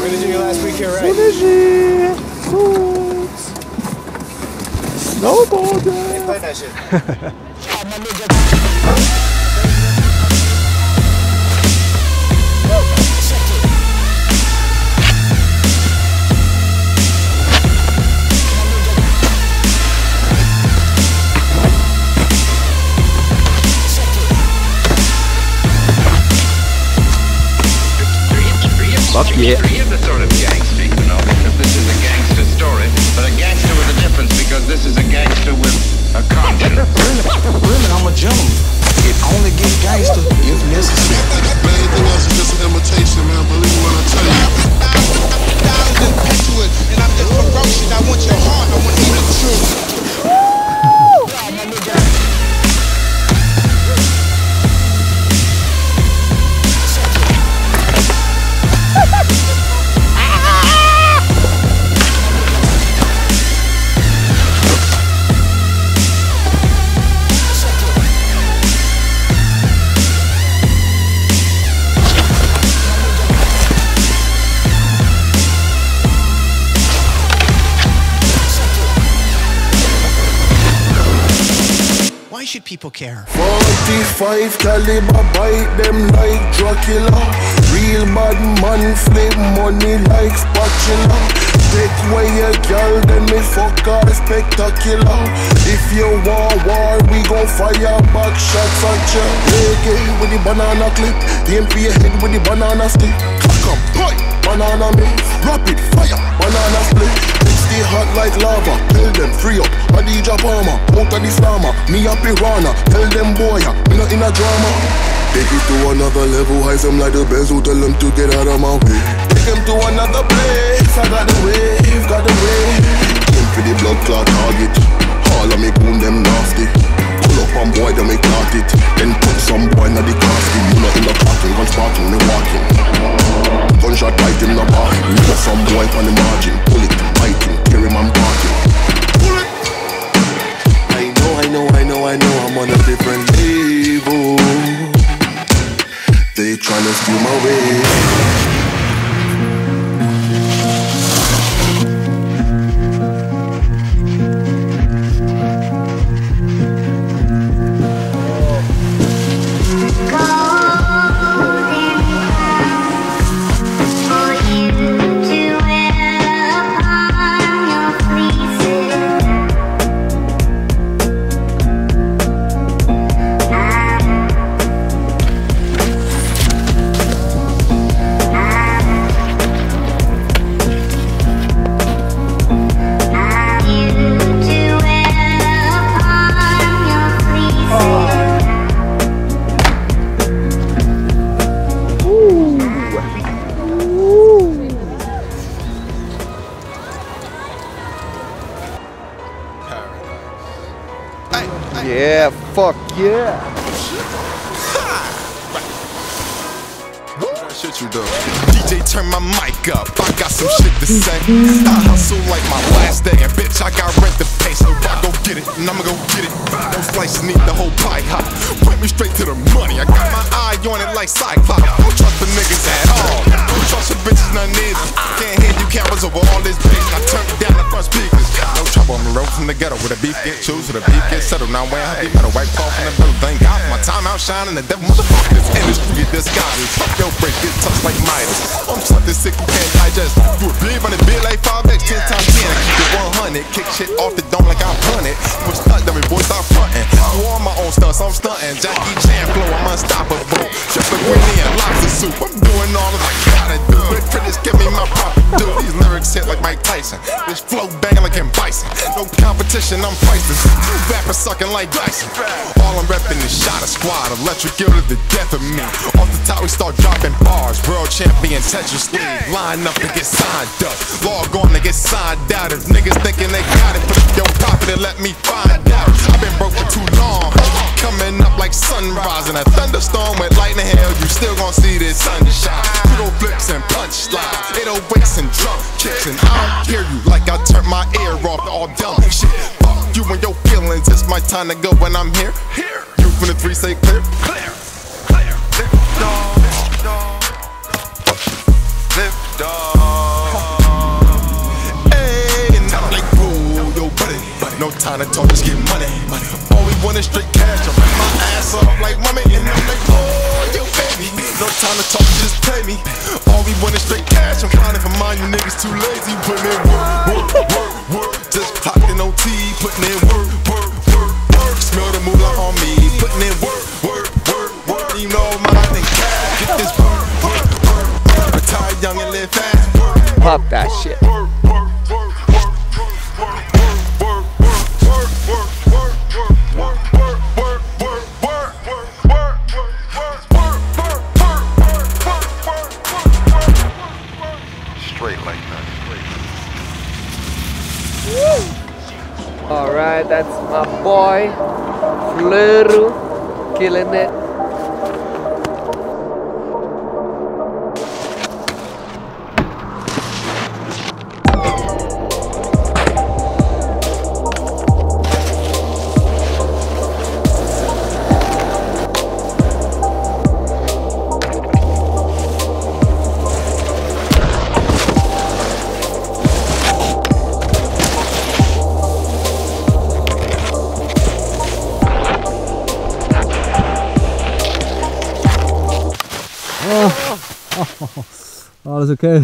We're gonna do your last week here, right? Energy, boots, snowboarder. Hey, play that shit. Fuck yeah. Here's the sort of gangster, you know, because this is a gangster story, but a gangster with a difference because this is a gangster with a conscience. Really, I'm a gentleman. It only get gangster if necessary. Man, anything else is just an imitation, man. Believe me when I tell you. I'm impetuous and I'm just ferocious. I want your heart. I want to hear the truth. Why should people care? 45 caliber, bite them like Dracula. Real bad man, flip money like spatula. Take away your girl, then me fuck her spectacular. If you want war, we gon' fire back shots at ya. Reggae with the banana clip, aim for your head with the banana stick. Cock 'em, boy, banana mix, rapid fire, banana split. Stay hot like lava, tell them free up. Adija Baume, out of the slammer. Me a piranha, tell them boy, me not in a drama. Take it to another level, highs them like the bezel, tell them to get out of my way. Take them to another place, I got the wave, got the wave. Aim for the blood clot target, all of me goon them nasty. Pull up on boy, then we clot it. Then put some boy in the casket. You know in the carton, gun sparking, me walking. Gunshot right in the bar, we got some boy on the margin. Pull it, biting, tear him and barking. Pull it! I know, I'm on a different level. They tryna steal my way. Yeah, fuck yeah. Shit you do. DJ, turn my mic up. I got some shit to say. I hustle like my last day, and bitch, I got rent to pay, so I go get it, and I'ma go get it. No slices need the whole pie hot. Point me straight to the money. I got my eye on it like Cyclops. Don't trust the niggas at all. Don't trust the bitches, none either. Can't hear you cameras over all this bass. I turned down the front speakers. No trouble on the road from the ghetto where the beef get choose, where the beef get settled. Now where I better wipe off in the middle. Thank God for my time outshining the devil motherfucker. This industry this guy. Fuck your break, get touched like Midas. I'm something sick you can't digest. Do a big on the bill like 5X, 10 times 10. I keep it 100, kick shit off the dome like I'm punting. I'm stuck, dummy boy, stop fronting. I do all my own stunts, I'm stunting. Jackie Chan flow, I'm unstoppable. Triple Winnie and lobster soup. I'm doing all that I gotta do. Big critics give me my proper due. These lyrics hit like Mike Tyson. This flow banging like M. Bison. No competition, I'm priceless. Rappers sucking like Dyson. All I'm repping is shot a squad. Electric guild to the death of me. Off the top, we start dropping bars. World champion Tetris League. Line up to get signed up. Log on to get signed out. If niggas thinking they got it, put up your profit and let me find out. I've been broke for too long. Coming up like sunrise in a thunderstorm with lightning hail. You still gon' see this sunshine. Kudo flips and punch slides. 808s and drum kicks. And I don't hear you like I turned my ear off. All dumb shit. Fuck you and your feelings. It's my time to go when I'm here. You from the 3 say clear. Lift off. time to talk, just get money. All we want is straight cash. I wrap my ass up like mommy, and I'm like, oh, yo, baby. No time to talk, just pay me. All we want is straight cash. I'm counting for mine, you niggas too lazy. Putting in work. Just clocked in OT, putting in work. Smell the moolah on me, putting in work. You know my thing cash. Get this work. Retire young and live fast. Pop that shit. Straight like that. Alright, that's my boy Fluru killing it. Alles okay.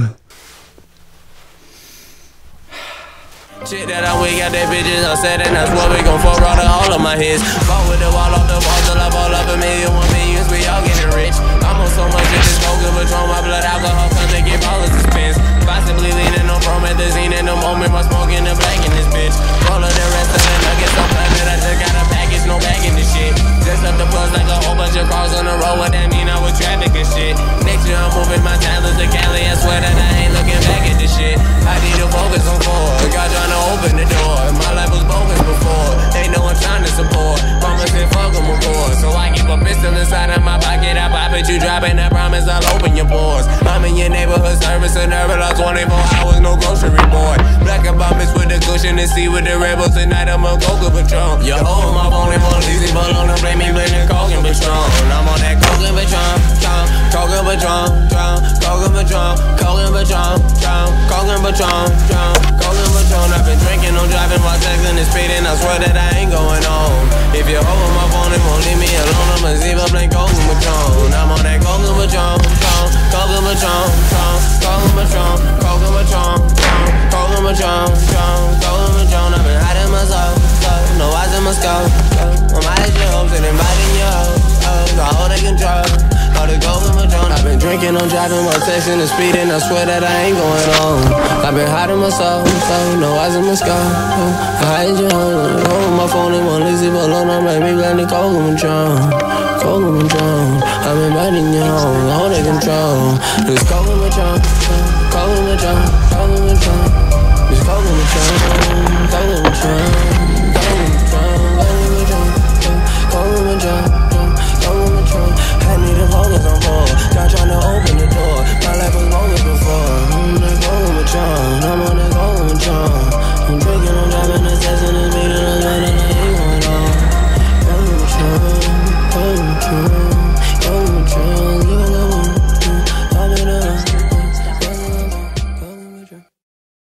Shit that I'm with, got that bitches on set, and that's what we gon' fuck all of my hits. Fall with the wall off the wall till I fall up $1 million, 1 million, we all getting rich. I'm on so much of this smoking, Patron, my blood alcohol comes to get all of this pins. Possibly leaning on promethazine in the moment, my smoking the black in this bitch. Roll of the rest of the nuggets, so planet, I just got a package, no bag in this shit. Just up the plus like a whole bunch of cars on the road, what that mean I was traffic and shit. Next year I'm moving my talents to Cali, I swear that I ain't looking back at this shit. I need to focus on forward, God trying to open the door. My life was bogus before, ain't no one trying to support. Promising fuck them aboard, so I keep a pistol inside of my pocket. I pop it, you dropping, I promise I'll open your pores. I'm in your neighborhood service, a nerve, 24 hours, no grocery boy. Black about miss with the cushion and see with the rebels. Tonight I'm a Coca Patron. Yo, hold my phone and more easy, but on the blame me blending Coke and Patron. I'm on that Coke and Patron, Coke and Patron, Coke and Patron, Coke and Patron, Coke and Patron, Coke and Patron. I've been drinking, no driving while texting and speeding. I swear that I ain't going home. If you hold my phone and won't leave me alone, I'ma see if I play Coke and Patron. I'm on that Coke and Patron, Coke and Patron, Coke and Patron, Coke and Patron, Coke and Patron, Coke and Patron. I've been hiding myself, no eyes in my skull. I'm hiding your hopes and inviting your hoes. I hold they control, all the Coke and Patron. I've been drinking, I'm driving while texting and speeding. I swear that I ain't going home. I've been hiding myself, no eyes in my skull. I hide your home, hold my phone and won't leave it alone. I'm like, maybe blending Coke and Patron, Coke and Patron. I've been inviting your home, I hold they control. It's Coke and Patron, Coke and Patron, Coke and Patron.